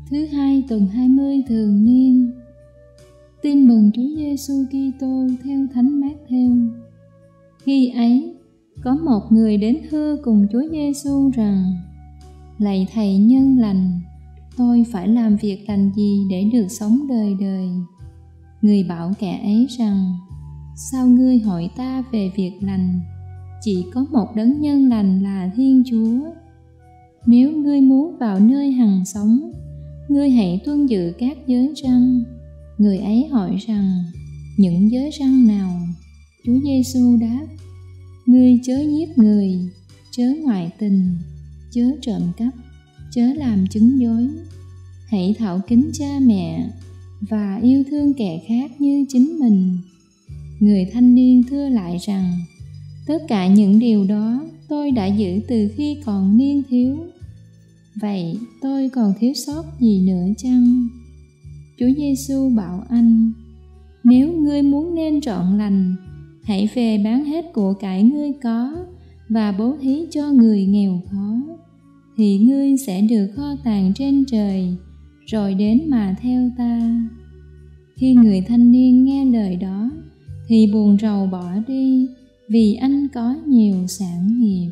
thứ hai tuần 20 thường niên. Tin mừng Chúa Giêsu Kitô theo Thánh Mát-thêu. Khi ấy, có một người đến thưa cùng Chúa Giêsu rằng: Lạy Thầy nhân lành, tôi phải làm việc lành gì để được sống đời đời? Người bảo kẻ ấy rằng: Sao ngươi hỏi ta về việc lành? Chỉ có một đấng nhân lành là Thiên Chúa. Nếu ngươi muốn vào nơi hằng sống, ngươi hãy tuân giữ các giới răn. Người ấy hỏi rằng: Những giới răn nào? Chúa Giêsu đáp: Ngươi chớ giết người, chớ ngoại tình, chớ trộm cắp, chớ làm chứng dối. Hãy thảo kính cha mẹ và yêu thương kẻ khác như chính mình. Người thanh niên thưa lại rằng: Tất cả những điều đó tôi đã giữ từ khi còn niên thiếu. Vậy tôi còn thiếu sót gì nữa chăng? Chúa Giêsu bảo anh: Nếu ngươi muốn nên trọn lành, hãy về bán hết của cải ngươi có và bố thí cho người nghèo khó, thì ngươi sẽ được kho tàng trên trời, rồi đến mà theo ta. Khi người thanh niên nghe lời đó thì buồn rầu bỏ đi, vì anh có nhiều sản nghiệp.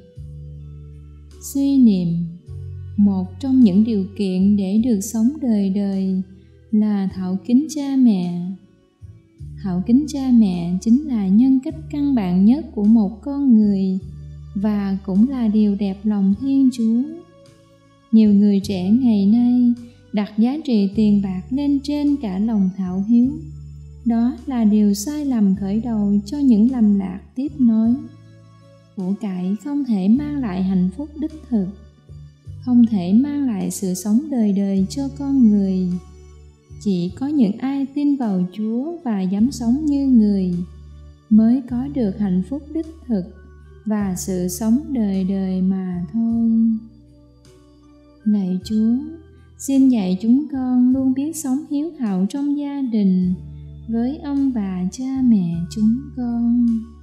Suy niệm: một trong những điều kiện để được sống đời đời là thảo kính cha mẹ. Thảo kính cha mẹ chính là nhân cách căn bản nhất của một con người và cũng là điều đẹp lòng Thiên Chúa. Nhiều người trẻ ngày nay đặt giá trị tiền bạc lên trên cả lòng thảo hiếu. Đó là điều sai lầm khởi đầu cho những lầm lạc tiếp nối. Của cải không thể mang lại hạnh phúc đích thực, không thể mang lại sự sống đời đời cho con người. Chỉ có những ai tin vào Chúa và dám sống như người mới có được hạnh phúc đích thực và sự sống đời đời mà thôi. Lạy Chúa, xin dạy chúng con luôn biết sống hiếu hảo trong gia đình với ông bà cha mẹ chúng con.